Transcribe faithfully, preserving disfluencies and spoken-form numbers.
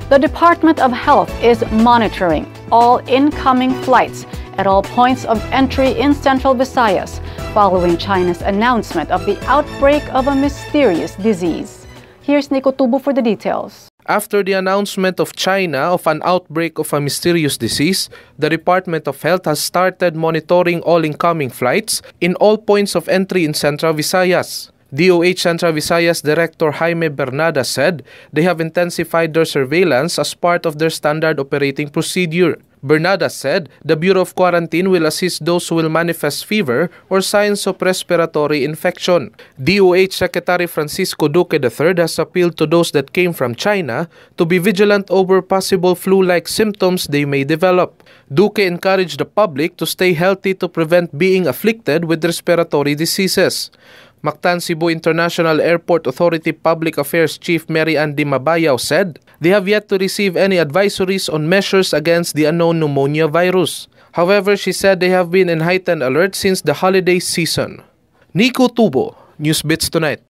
The Department of Health is monitoring all incoming flights at all points of entry in Central Visayas following China's announcement of the outbreak of a mysterious disease. Here's Nico Tubo for the details. After the announcement of China of an outbreak of a mysterious disease, the Department of Health has started monitoring all incoming flights in all points of entry in Central Visayas. D O H Central Visayas Director Jaime Bernada said they have intensified their surveillance as part of their standard operating procedure. Bernada said the Bureau of Quarantine will assist those who will manifest fever or signs of respiratory infection. D O H Secretary Francisco Duque the third has appealed to those that came from China to be vigilant over possible flu-like symptoms they may develop. Duque encouraged the public to stay healthy to prevent being afflicted with respiratory diseases. Mactan Cebu International Airport Authority Public Affairs Chief Mary Ann Di Mabayao said they have yet to receive any advisories on measures against the unknown pneumonia virus. However, she said they have been in heightened alert since the holiday season. Nico Tubo, Newsbits Tonight.